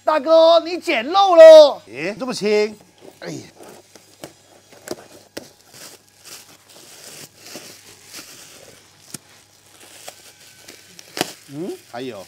大哥，你捡漏喽！诶，这么轻，哎呀，还有，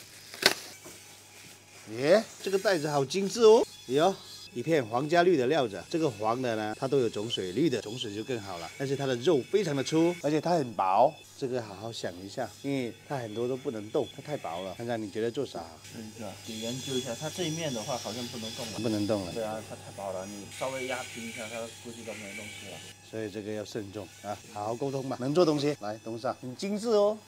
耶，这个袋子好精致哦，有。 一片黄加绿的料子，这个黄的呢，它都有种水，绿的种水就更好了。但是它的肉非常的粗，而且它很薄，这个好好想一下，因为它很多都不能动，它太薄了。看看你觉得做啥？ 这个你研究一下，它这一面的话好像不能动了。 不能动了。 对啊，它太薄了，你稍微压平一下，它估计都没东西了。 所以这个要慎重啊，好好沟通吧。能做东西，来东上，很精致哦，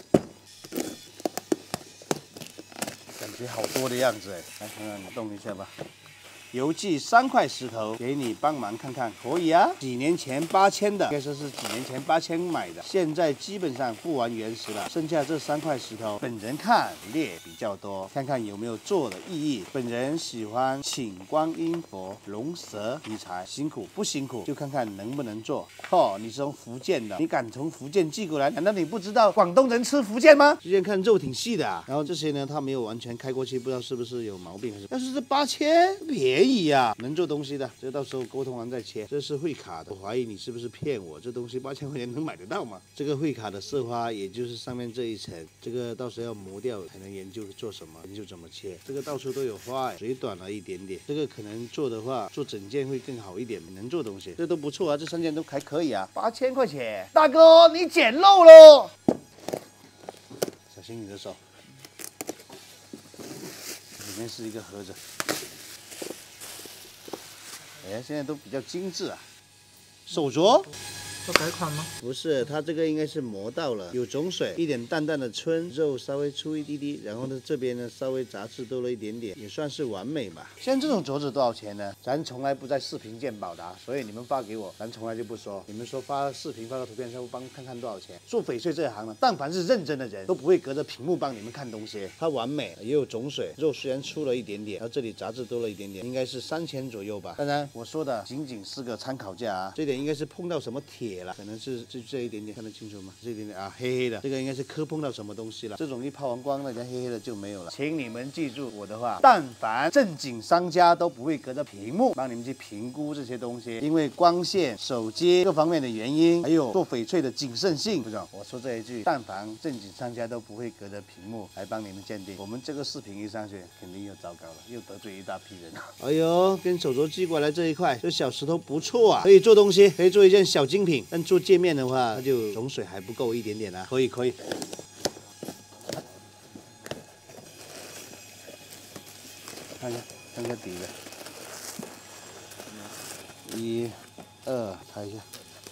感觉好多的样子哎。来，看看你动一下吧。 邮寄3块石头给你帮忙看看，可以啊。几年前8000的，应该说是几年前8000买的，现在基本上不完原石了。剩下这3块石头，本人看裂比较多，看看有没有做的意义。本人喜欢请观音佛、龙蛇题材，辛苦不辛苦就看看能不能做。哦，你是从福建的，你敢从福建寄过来？难道你不知道广东人吃福建吗？之前看肉挺细的啊，然后这些呢，它没有完全开过去，不知道是不是有毛病还是？但是这8000便宜。 呀，能做东西的，这到时候沟通完再切。这是会卡的，我怀疑你是不是骗我？这东西8000块钱能买得到吗？这个会卡的色花，也就是上面这一层，这个到时候要磨掉才能研究做什么，研究怎么切。这个到处都有花，嘴短了一点点。这个可能做的话，做整件会更好一点，能做东西，这都不错啊，这3件都还可以啊，8000块钱，大哥你捡漏喽！小心你的手，里面是一个盒子。 哎，现在都比较精致啊，手镯。 要改款吗？ 不是，它这个应该是磨到了，有种水，一点淡淡的春，肉稍微粗一滴滴，然后呢这边呢稍微杂质多了一点点，也算是完美吧。像这种镯子多少钱呢？咱从来不在视频见保的，所以你们发给我，咱从来就不说。你们说发视频发个图片，稍微帮看看多少钱。做翡翠这一行呢，但凡是认真的人都不会隔着屏幕帮你们看东西。它完美，也有种水，肉虽然粗了一点点，然后这里杂质多了一点点，应该是3000左右吧。当然我说的仅仅是个参考价啊，这点应该是碰到什么铁了，可能是这一点点看得清楚吗？这一点点啊，黑黑的，这个应该是磕碰到什么东西了。这种一抛完光，那家黑黑的就没有了。请你们记住我的话，但凡正经商家都不会隔着屏幕帮你们去评估这些东西，因为光线、手机各方面的原因，还有做翡翠的谨慎性，不是？我说这一句，但凡正经商家都不会隔着屏幕来帮你们鉴定。我们这个视频一上去，肯定又糟糕了，又得罪一大批人。哎呦，跟手镯寄过来这一块，这小石头不错啊，可以做东西，可以做一件小精品。但做界面的话，它就种水还不够一点点啊，可以。看一下底的，1、2，看一下。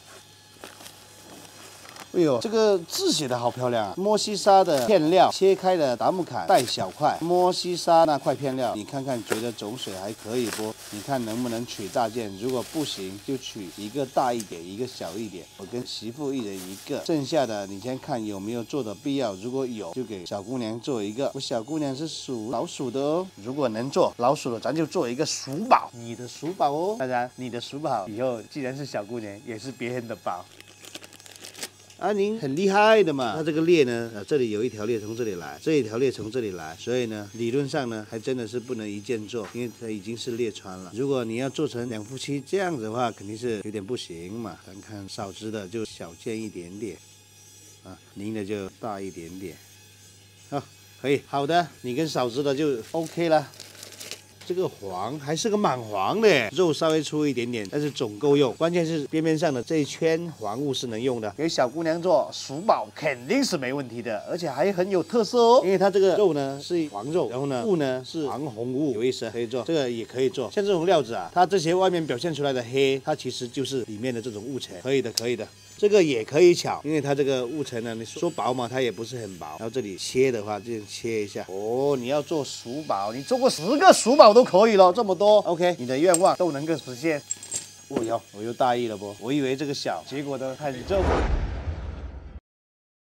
哎呦，这个字写的好漂亮啊！摩西沙的片料，切开的达木坎带小块。摩西沙那块片料，你看看觉得种水还可以不？你看能不能取大件？如果不行，就取一个大一点，一个小一点。我跟媳妇一人一个，剩下的你先看有没有做的必要。如果有，就给小姑娘做一个。我小姑娘是属老鼠的哦，如果能做老鼠的，咱就做一个鼠宝，你的鼠宝哦。当然，你的鼠宝以后既然是小姑娘，也是别人的宝。阿宁很厉害的嘛，它这个裂呢，这里有一条裂从这里来，这一条裂从这里来，所以呢，理论上呢，还真的是不能一件做，因为它已经是裂穿了。如果你要做成2夫妻这样子的话，肯定是有点不行嘛。咱看少枝的就小件一点点，啊，您的就大一点点，好，可以，好的，你跟少枝的就 OK 了。这个黄还是个蛮黄的，肉稍微粗一点点，但是总够用。关键是边边上的这一圈黄物是能用的，给小姑娘做鼠宝肯定是没问题的，而且还很有特色哦。因为它这个肉呢是黄肉，然后呢物呢是黄红物，有意思，可以做。这个也可以做，像这种料子啊，它这些外面表现出来的黑，它其实就是里面的这种雾层，可以的。这个也可以巧，因为它这个雾层呢，你说薄嘛，它也不是很薄。然后这里切的话，就切一下。哦，你要做鼠宝，你做过10个鼠宝都可以了，这么多。OK， 你的愿望都能够实现。我又大意了不？我以为这个小，结果呢很重。